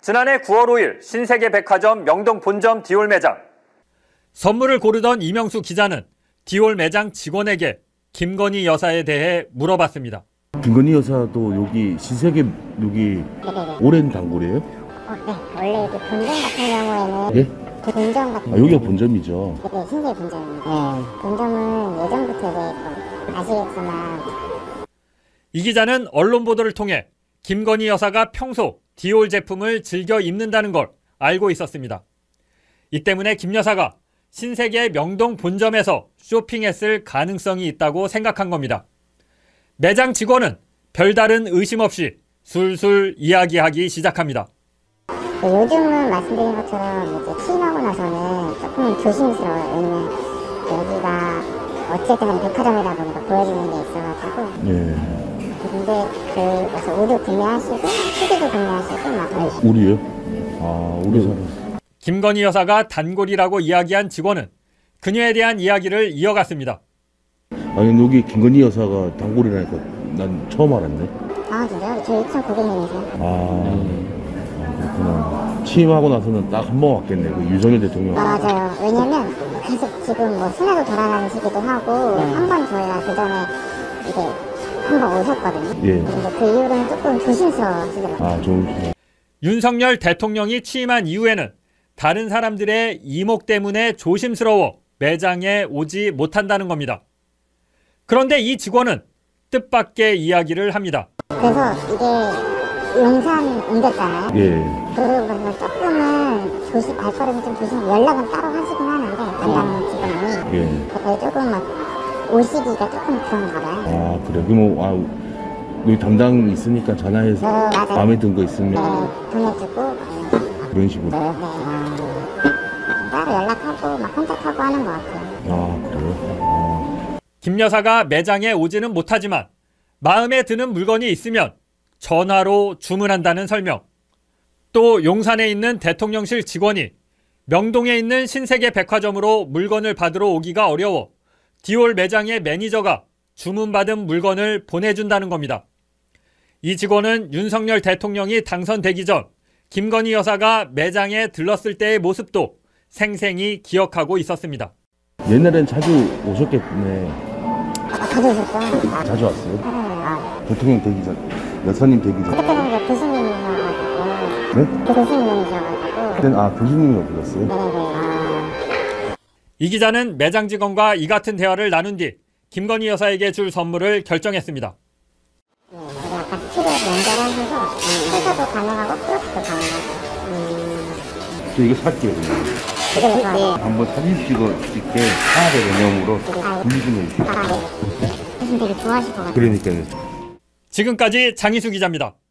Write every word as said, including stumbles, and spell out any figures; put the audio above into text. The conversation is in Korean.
지난해 구월 오일 신세계백화점 명동 본점 디올 매장. 선물을 고르던 이명수 기자는 디올 매장 직원에게 김건희 여사에 대해 물어봤습니다. 김건희 여사도 여기 신세계 여기 네네네. 오랜 단골이에요? 어, 네. 원래 그 본점 같은 경우에는 예? 그 본점 같은 아, 여기가 본점이죠. 네, 신세계 본점입니다. 네. 본점은 예전부터 이제 아시겠지만 이 기자는 언론 보도를 통해 김건희 여사가 평소 디올 제품을 즐겨 입는다는 걸 알고 있었습니다. 이 때문에 김 여사가 신세계 명동 본점에서 쇼핑했을 가능성이 있다고 생각한 겁니다. 매장 직원은 별다른 의심 없이 술술 이야기하기 시작합니다. 요즘은 말씀드린 것처럼 이제 취임하고 나서는 조금 조심스러워요. 왜냐면 여기가 어쨌든 백화점이다 보니까 보여지는 게 있어가지고. 예. 근데 그 그래서 우유 구매하시고 후기도 구매하시고 막. 우리요? 아, 우리 사람. 김건희 여사가 단골이라고 이야기한 직원은 그녀에 대한 이야기를 이어갔습니다. 아니 여기 김건희 여사가 단골이라니까 난 처음 알았네. 아 진짜요? 저희 이천 고객님이세요? 아, 아 그렇구나. 취임하고 나서는 딱 한 번 왔겠네. 그 윤석열 대통령. 아 맞아요. 왜냐면 계속 지금 뭐 순회도 돌아다니시기도 하고 네. 한 번 저희가 그 전에 이게 한 번 오셨거든요. 예. 근데 그 이후로는 조금 조심스러워하시더라고요. 아, 좋으시네. 윤석열 대통령이 취임한 이후에는 다른 사람들의 이목 때문에 조심스러워 매장에 오지 못한다는 겁니다. 그런데 이 직원은 뜻밖의 이야기를 합니다. 그래서 이게 용산 옮겼잖아요. 예. 그러고 그래서 조금은 조심, 발걸음이 좀 조심, 연락은 따로 하시긴 하는데 담당 직원이. 예. 그래서 조금 막 오시기가 조금 그런가 봐요. 아, 그래. 그럼 아, 여기 담당 있으니까 전화해서 어, 맞아요. 마음에 든 거 있으면 네, 보내주고 그런 식으로. 네, 네. 따로 연락하고 막 컨택하고 하는 것 같아요. 아, 그래요? 아. 김 여사가 매장에 오지는 못하지만 마음에 드는 물건이 있으면 전화로 주문한다는 설명. 또 용산에 있는 대통령실 직원이 명동에 있는 신세계 백화점으로 물건을 받으러 오기가 어려워 디올 매장의 매니저가 주문받은 물건을 보내준다는 겁니다. 이 직원은 윤석열 대통령이 당선되기 전 김건희 여사가 매장에 들렀을 때의 모습도 생생히 기억하고 있었습니다. 옛날엔 자주 오셨겠네. 아, 자주 오셨죠? 자주 왔어요? 네, 아. 대통령 되기 전, 여사님 되기 전. 그때는 이제 교수님이셔가지고. 네? 교수님이셔가지고. 그때는 아, 교수님이 불렀어요? 네네. 아. 이 기자는 매장 직원과 이 같은 대화를 나눈 뒤 김건희 여사에게 줄 선물을 결정했습니다. 네, 우리 아까 스킬을 연결하셔서 회사도 가능하고 플러스도 가능하고. 음. 저 이거 살게요, 그냥. 그래서 한번 사진 찍어 찍게 사업의 개념으로 분리좀 해주세요. 아, 네. 교수님 되게 좋아하실 것 같아요. 그러니까요. 지금까지 장희수 기자입니다.